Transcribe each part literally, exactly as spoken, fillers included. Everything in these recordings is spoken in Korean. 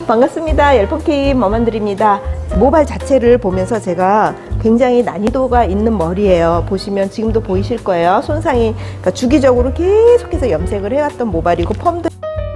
반갑습니다. 열폰킴 머만들입니다. 모발 자체를 보면서 제가 굉장히 난이도가 있는 머리예요. 보시면 지금도 보이실 거예요. 손상이 그러니까 주기적으로 계속해서 염색을 해왔던 모발이고 펌도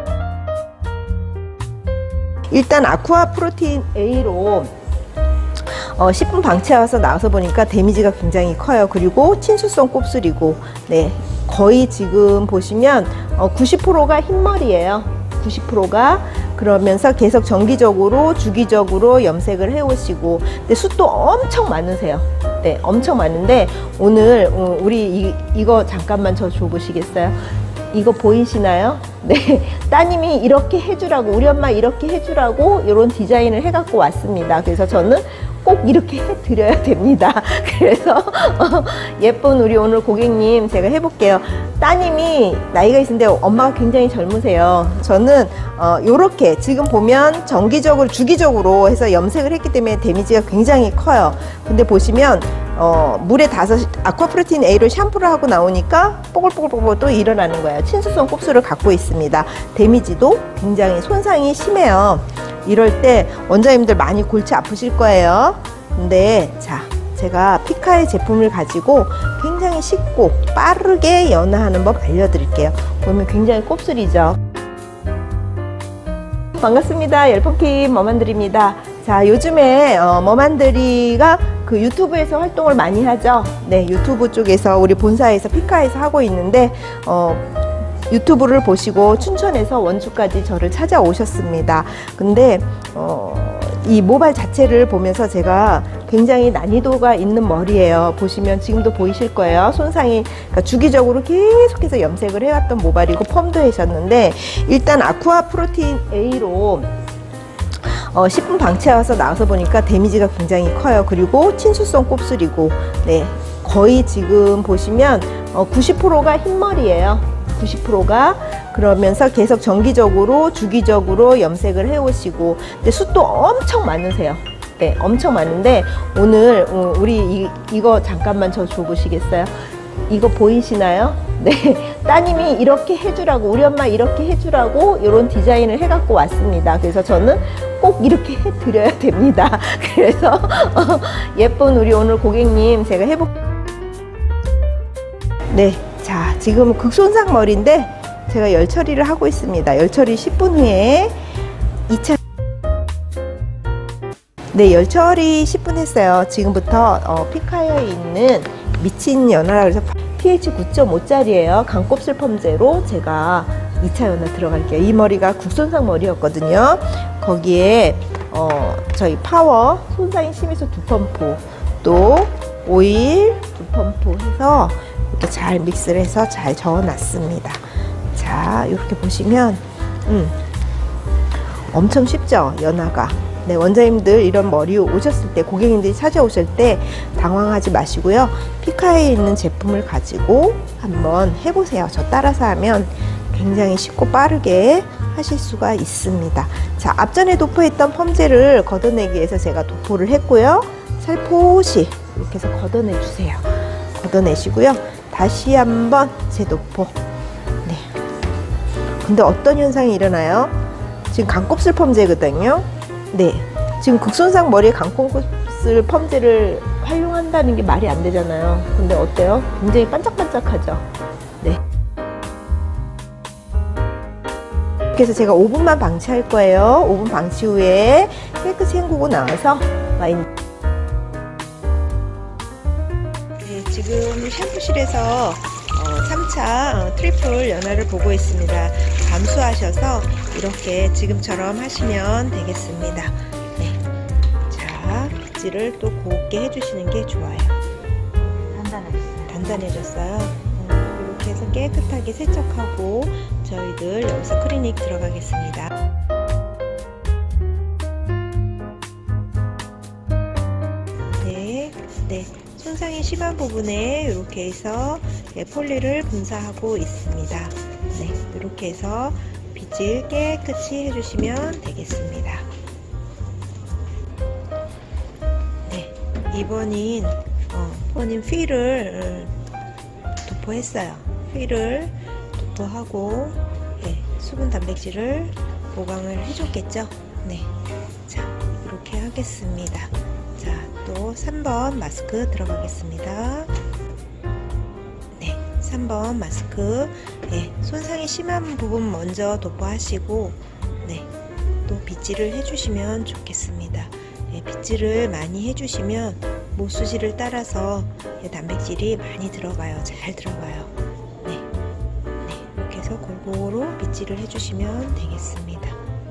일단 아쿠아 프로틴 A로 어, 십 분 방치해서 나와서 보니까 데미지가 굉장히 커요. 그리고 친수성 곱슬이고 네, 거의 지금 보시면 어, 구십 퍼센트가 흰머리예요. 구십 퍼센트가 그러면서 계속 정기적으로 주기적으로 염색을 해오시고 근데 숱도 엄청 많으세요. 네, 엄청 많은데 오늘 어, 우리 이, 이거 잠깐만 저 줘보시겠어요? 이거 보이시나요? 네, 따님이 이렇게 해주라고 우리 엄마 이렇게 해주라고 이런 디자인을 해갖고 왔습니다. 그래서 저는 꼭 이렇게 해드려야 됩니다. 그래서 어, 예쁜 우리 오늘 고객님 제가 해볼게요. 따님이 나이가 있는데 엄마가 굉장히 젊으세요. 저는 어, 요렇게 지금 보면 정기적으로 주기적으로 해서 염색을 했기 때문에 데미지가 굉장히 커요. 근데 보시면 어, 물에 다섯 아쿠아 프로틴 A로 샴푸를 하고 나오니까 뽀글뽀글뽀글 또 일어나는 거예요. 친수성 곱슬을 갖고 있습니다. 데미지도 굉장히 손상이 심해요. 이럴 때 원장님들 많이 골치 아프실 거예요. 근데 자, 제가 피카의 제품을 가지고 굉장히 쉽고 빠르게 연화하는 법 알려드릴게요. 보면 굉장히 곱슬이죠. 반갑습니다. 열폰킴 머만들입니다. 자, 요즘에 어, 머만들이가 그 유튜브에서 활동을 많이 하죠. 네, 유튜브 쪽에서 우리 본사에서 피카에서 하고 있는데 어, 유튜브를 보시고 춘천에서 원주까지 저를 찾아오셨습니다. 근데 어, 이 모발 자체를 보면서 제가 굉장히 난이도가 있는 머리예요. 보시면 지금도 보이실 거예요. 손상이 그러니까 주기적으로 계속해서 염색을 해왔던 모발이고 펌도 하셨는데 일단 아쿠아 프로틴 A로 어, 십 분 방치해서 나와서 보니까 데미지가 굉장히 커요. 그리고 친수성 곱슬이고 네, 거의 지금 보시면 어, 구십 퍼센트가 흰머리예요. 구십 퍼센트가 그러면서 계속 정기적으로 주기적으로 염색을 해오시고 근데 숱도 엄청 많으세요. 네, 엄청 많은데 오늘 어, 우리 이, 이거 잠깐만 저 줘보시겠어요? 이거 보이시나요? 네, 따님이 이렇게 해주라고 우리 엄마 이렇게 해주라고 이런 디자인을 해갖고 왔습니다. 그래서 저는 꼭 이렇게 해드려야 됩니다. 그래서 어, 예쁜 우리 오늘 고객님 제가 해볼게요. 네, 자, 지금 극손상 머리인데 제가 열 처리를 하고 있습니다. 열 처리 십 분 후에 이 차 네, 열 처리 십 분 했어요. 지금부터 어, 피카에 있는 미친 연화라 그래서 피에이치 구 점 오 짜리예요. 강곱슬 펌제로 제가 이 차 연화 들어갈게요. 이 머리가 국손상 머리였거든요. 거기에 어, 저희 파워 손상이 심해서 두 펌프 또 오일 두 펌프 해서 이렇게 잘 믹스를 해서 잘 저어 놨습니다. 자, 이렇게 보시면 음, 엄청 쉽죠? 연화가. 네, 원장님들 이런 머리 오셨을 때 고객님들이 찾아오실 때 당황하지 마시고요. 피카에 있는 제품을 가지고 한번 해보세요. 저 따라서 하면 굉장히 쉽고 빠르게 하실 수가 있습니다. 자, 앞전에 도포했던 펌제를 걷어내기 위해서 제가 도포를 했고요. 살포시 이렇게 해서 걷어내 주세요. 걷어내시고요. 다시 한번 재도포. 네. 근데 어떤 현상이 일어나요? 지금 강곱슬 펌제거든요. 네. 지금 극손상 머리에 강곱슬 펌제를 활용한다는 게 말이 안 되잖아요. 근데 어때요? 굉장히 반짝반짝하죠? 네. 그래서 제가 오 분만 방치할 거예요. 오 분 방치 후에 깨끗이 헹구고 나와서 와인. 네, 지금 샴푸실에서 어, 삼 차 어, 트리플 연화를 보고 있습니다. 감수하셔서 이렇게 지금처럼 하시면 되겠습니다. 네. 자, 빗질을 또 곱게 해주시는 게 좋아요. 단단해졌어요. 단단해졌어요. 어, 이렇게 해서 깨끗하게 세척하고 저희들 여기서 클리닉 들어가겠습니다. 네, 네. 손상이 심한 부분에 이렇게 해서 폴리를 분사하고 있습니다. 네, 이렇게 해서 빗질 깨끗이 해주시면 되겠습니다. 네, 이번인 어, 이번인 휠을 도포했어요. 휠을 도포하고 네, 수분 단백질을 보강을 해줬겠죠. 네, 자 이렇게 하겠습니다. 자, 또 삼 번 마스크 들어가겠습니다. 네, 삼 번 마스크. 네, 손상이 심한 부분 먼저 도포하시고, 네, 또 빗질을 해주시면 좋겠습니다. 네, 빗질을 많이 해주시면 모수지를 따라서 단백질이 많이 들어가요. 잘 들어가요. 네, 네, 이렇게 해서 골고루 빗질을 해주시면 되겠습니다.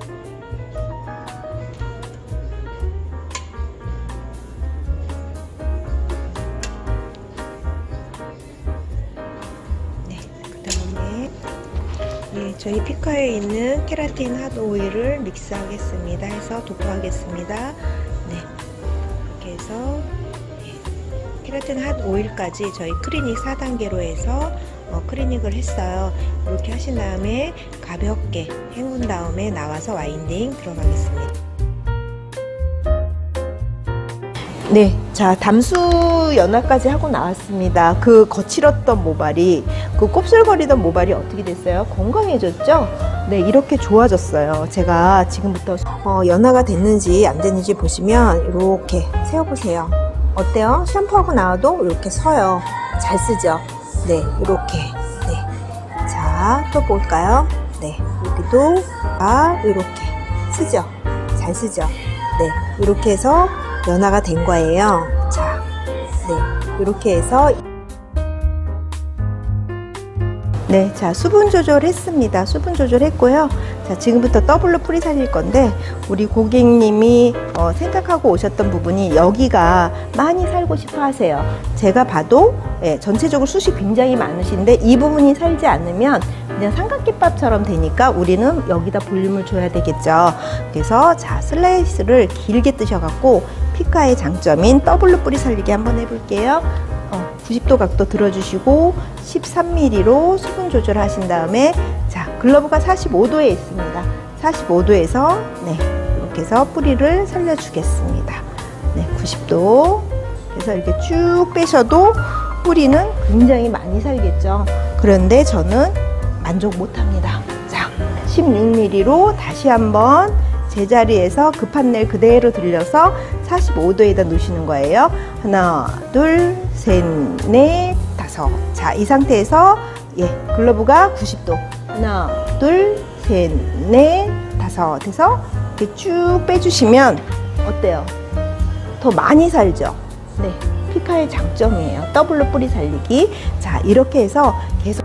네, 저희 피카에 있는 케라틴 핫 오일을 믹스하겠습니다. 해서 도포하겠습니다. 네, 이렇게 해서 네, 케라틴 핫 오일까지 저희 클리닉 사 단계로 해서 어, 클리닉을 했어요. 이렇게 하신 다음에 가볍게 헹군 다음에 나와서 와인딩 들어가겠습니다. 네, 자 담수 연화까지 하고 나왔습니다. 그 거칠었던 모발이, 그 곱슬거리던 모발이 어떻게 됐어요? 건강해졌죠? 네, 이렇게 좋아졌어요. 제가 지금부터 어, 연화가 됐는지 안 됐는지 보시면 이렇게 세워보세요. 어때요? 샴푸하고 나와도 이렇게 서요. 잘 쓰죠? 네, 이렇게. 네, 자 또 볼까요? 네, 여기도 아 이렇게 쓰죠? 잘 쓰죠? 네, 이렇게 해서 연화가 된 거예요. 자, 네, 이렇게 해서 네, 자 수분 조절했습니다. 수분 조절했고요. 자, 지금부터 더블로 뿌리 살릴 건데, 우리 고객님이 어, 생각하고 오셨던 부분이 여기가 많이 살고 싶어 하세요. 제가 봐도 예, 전체적으로 숱이 굉장히 많으신데 이 부분이 살지 않으면 그냥 삼각김밥처럼 되니까 우리는 여기다 볼륨을 줘야 되겠죠. 그래서 자 슬라이스를 길게 뜨셔갖고 피카의 장점인 더블로 뿌리 살리기 한번 해볼게요. 어, 구십 도 각도 들어주시고 십삼 밀리미터로 수분 조절하신 다음에, 자 글러브가 사십오 도에 있습니다. 사십오 도에서 네, 이렇게 해서 뿌리를 살려주겠습니다. 네, 구십 도. 그래서 이렇게 쭉 빼셔도 뿌리는 굉장히 많이 살겠죠. 그런데 저는 만족 못합니다. 자, 십육 밀리미터로 다시 한번 제자리에서 급한 낼 그대로 들려서 사십오 도에다 놓으시는 거예요. 하나, 둘, 셋, 넷, 다섯. 자, 이 상태에서 예, 글러브가 구십 도. 하나, 둘, 셋, 넷, 다섯 해서 이렇게 쭉 빼주시면 어때요? 더 많이 살죠? 네, 피카의 장점이에요. 더블로 뿌리 살리기. 자, 이렇게 해서 계속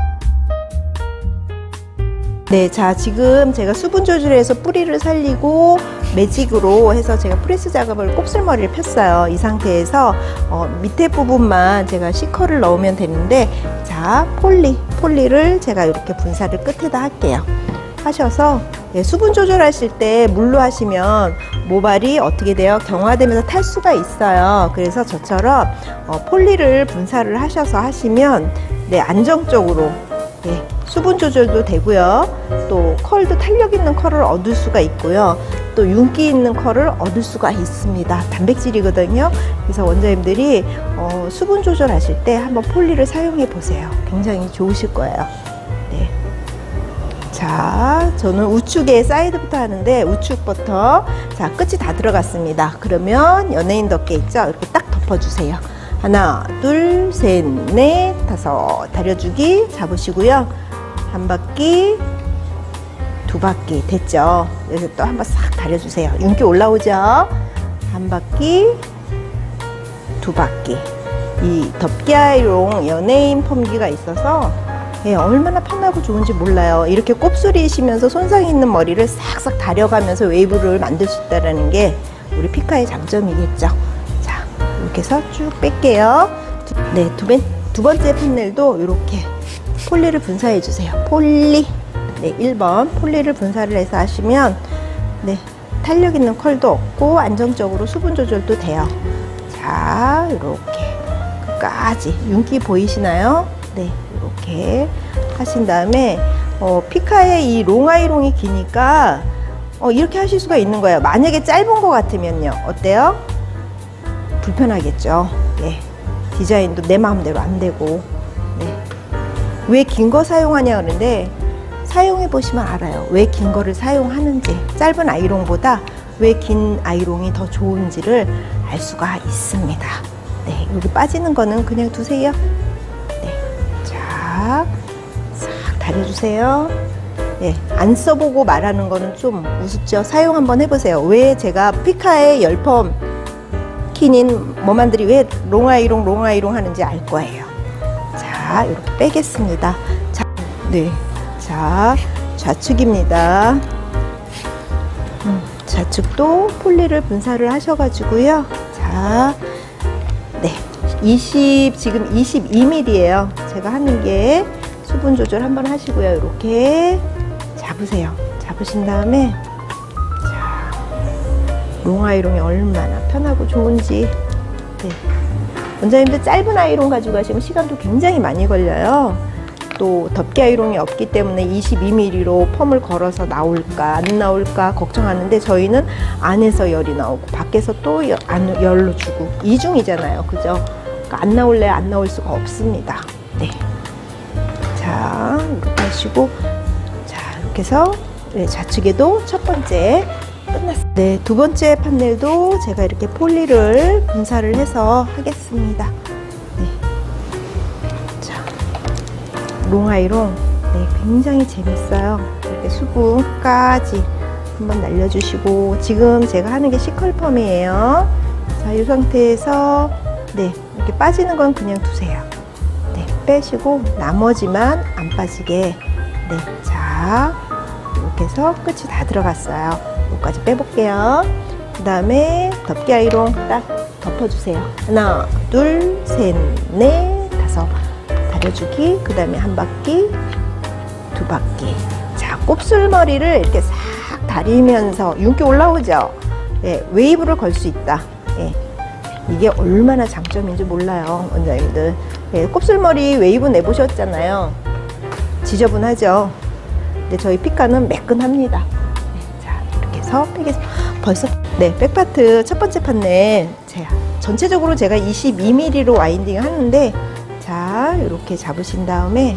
네, 자 지금 제가 수분 조절해서 뿌리를 살리고 매직으로 해서 제가 프레스 작업을 곱슬머리를 폈어요. 이 상태에서 어, 밑에 부분만 제가 C컬을 넣으면 되는데, 자 폴리, 폴리를 제가 이렇게 분사를 끝에다 할게요. 하셔서 네, 수분 조절하실 때 물로 하시면 모발이 어떻게 돼요? 경화되면서 탈 수가 있어요. 그래서 저처럼 어, 폴리를 분사를 하셔서 하시면 네, 안정적으로 네, 수분 조절도 되고요. 또 컬도 탄력 있는 컬을 얻을 수가 있고요. 또 윤기 있는 컬을 얻을 수가 있습니다. 단백질이거든요. 그래서 원장님들이 어, 수분 조절하실 때 한번 폴리를 사용해 보세요. 굉장히 좋으실 거예요. 네. 자, 저는 우측에 사이드부터 하는데 우측부터 자 끝이 다 들어갔습니다. 그러면 연예인 덮개 있죠? 이렇게 딱 덮어주세요. 하나, 둘, 셋, 넷, 다섯. 다려주기 잡으시고요. 한 바퀴, 두 바퀴 됐죠? 그래서 또 한 번 싹 다려주세요. 윤기 올라오죠? 한 바퀴, 두 바퀴. 이 덮개 아이롱 연예인 펌기가 있어서 예, 얼마나 편하고 좋은지 몰라요. 이렇게 곱슬이시면서 손상 있는 머리를 싹싹 다려가면서 웨이브를 만들 수 있다는 게 우리 피카의 장점이겠죠. 자, 이렇게 해서 쭉 뺄게요. 네, 두, 번, 두 번째 팬넬도 이렇게 폴리를 분사해 주세요. 폴리. 네, 일 번 폴리를 분사를 해서 하시면 네, 탄력 있는 컬도 없고 안정적으로 수분 조절도 돼요. 자, 이렇게 끝까지 윤기 보이시나요? 네, 이렇게 하신 다음에 어, 피카의 이 롱아이롱이 기니까 어, 이렇게 하실 수가 있는 거예요. 만약에 짧은 거 같으면요, 어때요? 불편하겠죠. 네, 디자인도 내 마음대로 안 되고. 네. 왜 긴 거 사용하냐 그러는데 사용해 보시면 알아요. 왜 긴 거를 사용하는지, 짧은 아이롱보다 왜 긴 아이롱이 더 좋은지를 알 수가 있습니다. 네, 여기 빠지는 거는 그냥 두세요. 네, 자, 싹 다려주세요. 네, 안 써보고 말하는 거는 좀 우습죠. 사용 한번 해보세요. 왜 제가 피카의 열펌 킨인 머만들이 왜 롱아이롱 롱아이롱 하는지 알 거예요. 자, 이렇게 빼겠습니다. 자, 네, 자, 좌측입니다. 음, 좌측도 폴리를 분사를 하셔가지고요. 자, 네, 이십, 지금 이십이 밀리미터예요. 제가 하는 게 수분 조절 한번 하시고요. 이렇게 잡으세요. 잡으신 다음에 자, 롱아이롱이 얼마나 편하고 좋은지. 네. 원장님들 짧은 아이롱 가지고 가시면 시간도 굉장히 많이 걸려요. 또 덮개 아이롱이 없기 때문에 이십이 밀리미터로 펌을 걸어서 나올까 안 나올까 걱정하는데 저희는 안에서 열이 나오고 밖에서 또 안, 열로 주고 이중이잖아요. 그죠? 그러니까 안 나올래 안 나올 수가 없습니다. 네. 자, 이렇게 하시고, 자, 이렇게 해서 네, 좌측에도 첫 번째 끝났습니다. 네, 두 번째 판넬도 제가 이렇게 폴리를 분사를 해서 하겠습니다. 네. 자, 롱아이롱, 네, 굉장히 재밌어요. 이렇게 수분까지 한번 날려주시고, 지금 제가 하는 게 시컬펌이에요. 자, 이 상태에서 네, 이렇게 빠지는 건 그냥 두세요. 빼시고 나머지만 안 빠지게. 네, 자, 이렇게 해서 끝이 다 들어갔어요. 여기까지 빼볼게요. 그 다음에 덮개 아이롱 딱 덮어주세요. 하나, 둘, 셋, 넷, 다섯. 다려주기. 그 다음에 한 바퀴, 두 바퀴. 자, 곱슬머리를 이렇게 싹 다리면서 윤기 올라오죠. 네, 웨이브를 걸 수 있다. 네. 이게 얼마나 장점인지 몰라요, 원장님들. 네, 곱슬머리 웨이브 내보셨잖아요. 지저분하죠. 근데 저희 피카는 매끈합니다. 네, 자, 이렇게 해서 빼겠습니다. 벌써 네, 백파트 첫 번째 판넬 제가 전체적으로 제가 이십이 밀리미터로 와인딩 하는데, 자, 이렇게 잡으신 다음에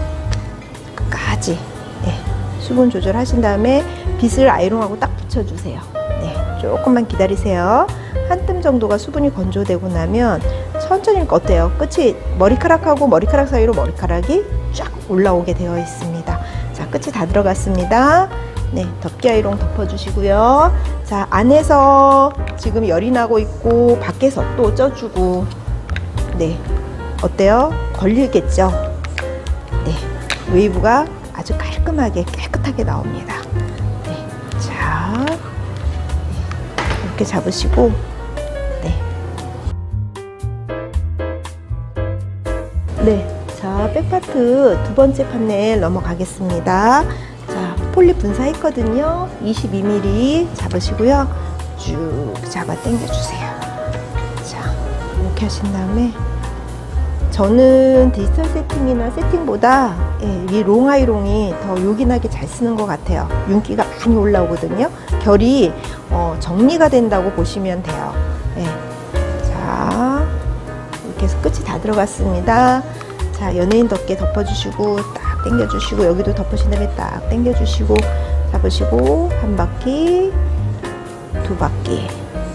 끝까지 네, 수분 조절하신 다음에 빗을 아이롱하고 딱 붙여주세요. 네, 조금만 기다리세요. 한 뜸 정도가 수분이 건조되고 나면 천천히 어때요? 끝이 머리카락하고 머리카락 사이로 머리카락이 쫙 올라오게 되어 있습니다. 자, 끝이 다 들어갔습니다. 네, 덮개 아이롱 덮어주시고요. 자, 안에서 지금 열이 나고 있고 밖에서 또 쪄주고. 네, 어때요? 걸리겠죠? 네, 웨이브가 아주 깔끔하게 깨끗하게 나옵니다. 네, 자, 이렇게 잡으시고, 네, 네, 자, 백파트 두 번째 판넬 넘어가겠습니다. 자, 폴리 분사했거든요. 이십이 밀리미터 잡으시고요. 쭉 잡아 당겨주세요. 자, 이렇게 하신 다음에 저는 디지털 세팅이나 세팅보다 예, 이 롱아이롱이 더 요긴하게 잘 쓰는 것 같아요. 윤기가 많이 올라오거든요. 결이 어, 정리가 된다고 보시면 돼요. 예. 자, 이렇게 해서 끝이 다 들어갔습니다. 자, 연예인 덮개 덮어주시고 딱 당겨주시고, 여기도 덮으신 다음에 딱 당겨주시고 잡으시고 한 바퀴, 두 바퀴.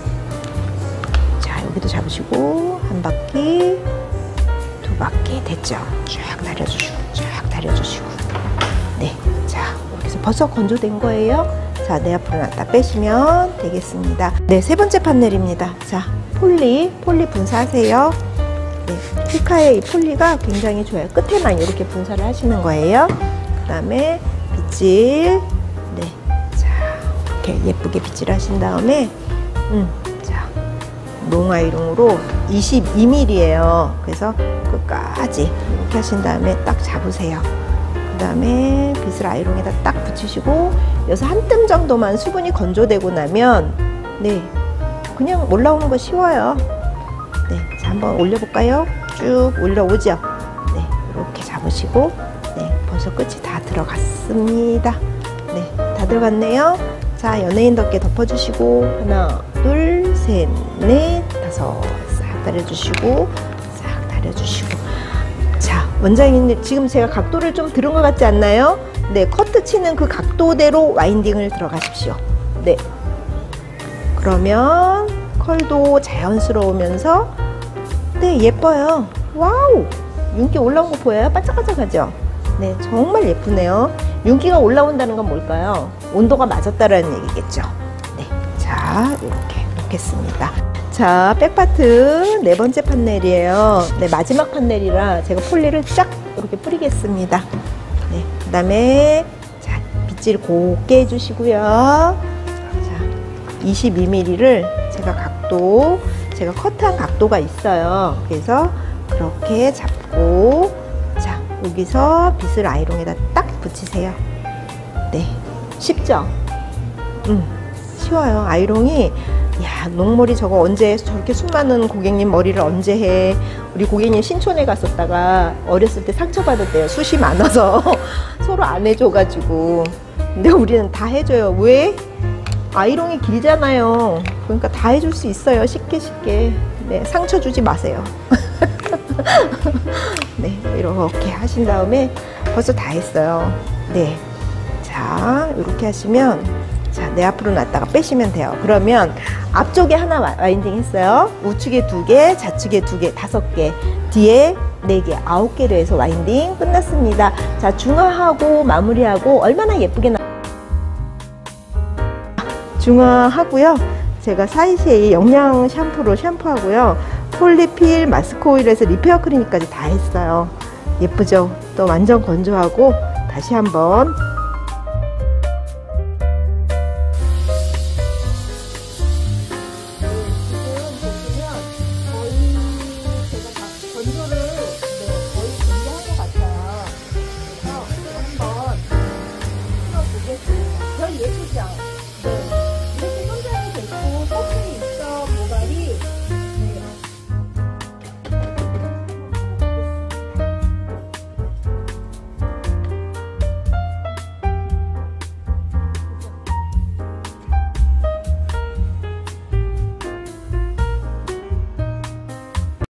자, 여기도 잡으시고 한 바퀴, 두 바퀴. 됐죠? 쫙 다려주시고 쫙 다려주시고. 네, 자, 이렇게 해서 벌써 건조된 거예요. 자, 내 앞으로 놨다 빼시면 되겠습니다. 네, 세 번째 판넬입니다. 자, 폴리 폴리 분사하세요. 네, 피카의 이 폴리가 굉장히 좋아요. 끝에만 이렇게 분사를 하시는 거예요. 그 다음에 빗질. 네, 자, 이렇게 예쁘게 빗질 하신 다음에 음, 자, 롱아이롱으로 이십이 밀리미터예요. 그래서 끝까지 이렇게 하신 다음에 딱 잡으세요. 그 다음에 빗을 아이롱에다 딱 붙이시고, 여기서 한 뜸 정도만 수분이 건조되고 나면 네, 그냥 올라오는 거 쉬워요. 네, 자, 한번 올려볼까요? 쭉 올라오죠? 네, 이렇게 잡으시고, 네, 벌써 끝이 다 들어갔습니다. 네, 다 들어갔네요. 자, 연예인 덮개 덮어주시고, 하나, 둘, 셋, 넷, 다섯. 싹 다려주시고, 싹 다려주시고. 자, 원장님 지금 제가 각도를 좀 들은 것 같지 않나요? 네, 커트 치는 그 각도대로 와인딩을 들어가십시오. 네. 그러면 컬도 자연스러우면서 네, 예뻐요. 와우! 윤기 올라온 거 보여요? 반짝반짝하죠? 네, 정말 예쁘네요. 윤기가 올라온다는 건 뭘까요? 온도가 맞았다라는 얘기겠죠. 네, 자, 이렇게 놓겠습니다. 자, 백파트 네 번째 판넬이에요. 네, 마지막 판넬이라 제가 폴리를 쫙 이렇게 뿌리겠습니다. 네, 그 다음에 자, 빗질 곱게 해주시고요. 자, 이십이 밀리미터를 제가 각도, 제가 커트한 각도가 있어요. 그래서 그렇게 잡고, 자, 여기서 빗을 아이롱에다 딱 붙이세요. 네, 쉽죠? 음, 쉬워요. 아이롱이, 야, 녹머리 저거 언제, 저렇게 수많은 고객님 머리를 언제 해. 우리 고객님 신촌에 갔었다가 어렸을 때 상처받았대요. 숱이 많아서 서로 안 해줘가지고. 근데 우리는 다 해줘요. 왜? 아이롱이 길잖아요. 그러니까 다 해줄 수 있어요. 쉽게 쉽게. 네, 상처 주지 마세요. 네, 이렇게 하신 다음에 벌써 다 했어요. 네, 자, 이렇게 하시면, 자, 내 앞으로 놨다가 빼시면 돼요. 그러면 앞쪽에 하나 와인딩 했어요. 우측에 두 개, 좌측에 두 개, 다섯 개, 뒤에 네 개, 아홉 개로 해서 와인딩 끝났습니다. 자, 중화하고 마무리하고 얼마나 예쁘게 나 중화하고요. 제가 사이시에이 영양 샴푸로 샴푸하고요. 폴리필 마스크 오일에서 리페어 크리니까지 다 했어요. 예쁘죠? 또 완전 건조하고 다시 한번